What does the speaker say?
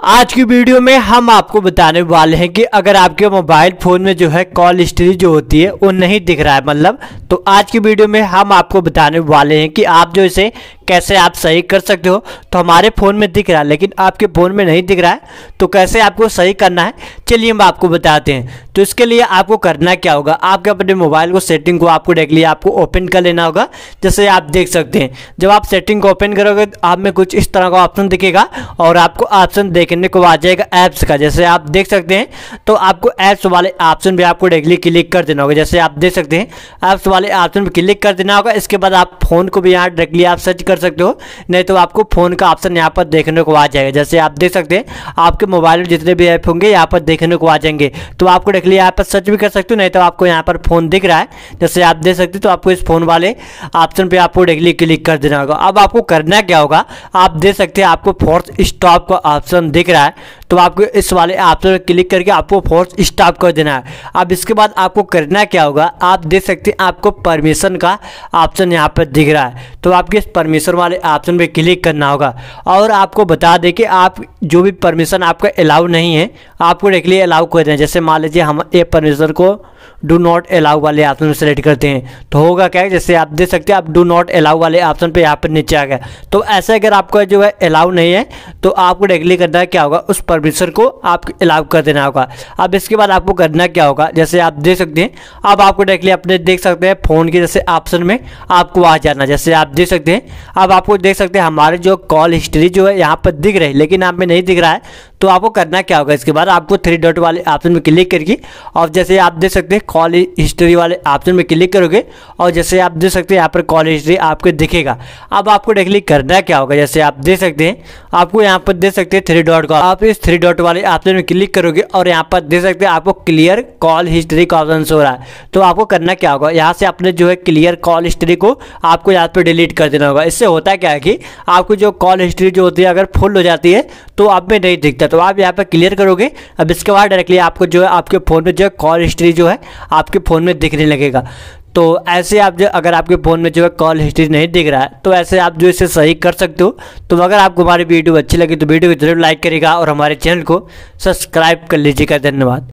आज की वीडियो में हम आपको बताने वाले हैं कि अगर आपके मोबाइल फ़ोन में जो है कॉल हिस्ट्री जो होती है वो नहीं दिख रहा है मतलब, तो आज की वीडियो में हम आपको बताने वाले हैं कि आप जो इसे कैसे आप सही कर सकते हो। तो हमारे फ़ोन में दिख रहा है लेकिन आपके फ़ोन में नहीं दिख रहा है, तो कैसे आपको सही करना है चलिए हम आपको बताते हैं। तो इसके लिए आपको करना क्या होगा, आपके अपने मोबाइल को सेटिंग को आपको डायरेक्टली आपको ओपन कर लेना होगा। जैसे आप देख सकते हैं जब आप सेटिंग को ओपन करोगे तो आप में कुछ इस तरह का ऑप्शन दिखेगा और आपको ऑप्शन देखने को आ जाएगा ऐप्स का। जैसे आप देख सकते हैं तो आपको ऐप्स वाले ऑप्शन पे आपको डायरेक्टली क्लिक कर देना होगा। जैसे आप देख सकते हैं ऐप्स वाले ऑप्शन पे क्लिक कर देना होगा। इसके बाद आप फ़ोन को भी यहाँ डायरेक्टली आप सर्च कर सकते हो, नहीं तो आपको फ़ोन का ऑप्शन यहाँ पर देखने को आ जाएगा। जैसे आप देख सकते हैं आपके मोबाइल में जितने भी ऐप होंगे यहाँ पर देखने को आ जाएंगे, तो आपको डायरेक्टली यहाँ पर सर्च भी कर सकते हो, नहीं तो आपको यहाँ पर फ़ोन दिख रहा है जैसे आप देख सकते हो, तो आपको इस फ़ोन वाले ऑप्शन पे आपको डायरेक्टली क्लिक कर देना होगा। अब आपको करना क्या होगा, आप देख सकते हैं आपको फोर्स स्टॉप का ऑप्शन दिख रहा है, तो आपको इस वाले ऑप्शन पर क्लिक करके आपको फोर्स स्टॉप कर देना है। अब इसके बाद आपको करना क्या होगा, आप देख सकते हैं आपको परमिशन का ऑप्शन यहाँ पर दिख रहा है, तो आपके इस परमिशन वाले ऑप्शन पे क्लिक करना होगा। और आपको बता दें कि आप जो भी परमिशन आपका अलाउ नहीं है आपको डायरेक्टली अलाउ कर देना है। जैसे मान लीजिए हम ये परमिशन को डू नॉट अलाउ वाले ऑप्शन में सेलेक्ट करते हैं तो होगा क्या है, जैसे आप देख सकते हैं आप डू नॉट अलाउ वाले ऑप्शन पे यहाँ पर नीचे आ गया। तो ऐसे अगर आपका जो है अलाउ नहीं है तो आपको डायरेक्टली करना है क्या होगा, उस परमिशन को आप अलाउ कर देना होगा। अब इसके बाद आपको करना क्या होगा, जैसे आप देख सकते हैं अब आपको डायरेक्टली अपने देख सकते हैं फ़ोन के जैसे ऑप्शन में आपको आ जाना। जैसे आप देख सकते हैं अब आपको देख सकते हैं हमारे जो कॉल हिस्ट्री जो है यहाँ पर दिख रही है लेकिन आप में नहीं दिख रहा है, तो आपको करना क्या होगा, इसके बाद आपको 3 डॉट वाले ऑप्शन में क्लिक करके और जैसे आप देख सकते हैं कॉल हिस्ट्री वाले ऑप्शन में क्लिक करोगे और जैसे आप देख सकते हैं यहाँ पर कॉल हिस्ट्री आपको दिखेगा। अब आपको डायरेक्टली करना क्या होगा, जैसे आप देख सकते हैं आपको यहाँ पर देख सकते हैं 3 डॉट का, आप इस 3 डॉट वाले ऑप्शन में क्लिक करोगे और यहाँ पर देख सकते हैं आपको क्लियर कॉल हिस्ट्री का ऑप्शन हो रहा है। तो आपको करना क्या होगा, यहाँ से अपने जो है क्लियर कॉल हिस्ट्री को आपको यहाँ पर डिलीट कर देना होगा। इससे होता क्या है कि आपको जो कॉल हिस्ट्री जो होती है अगर फुल हो जाती है तो आप में नहीं दिखता, तो आप यहाँ पर क्लियर करोगे। अब इसके बाद डायरेक्टली आपको जो है आपके फ़ोन में जो है कॉल हिस्ट्री जो है आपके फ़ोन में दिखने लगेगा। तो ऐसे आप जो अगर आपके फ़ोन में जो है कॉल हिस्ट्री नहीं दिख रहा है तो ऐसे आप जो इसे सही कर सकते हो। तो अगर आपको हमारी वीडियो अच्छी लगी तो वीडियो को जरूर लाइक करिएगा और हमारे चैनल को सब्सक्राइब कर लीजिएगा। धन्यवाद।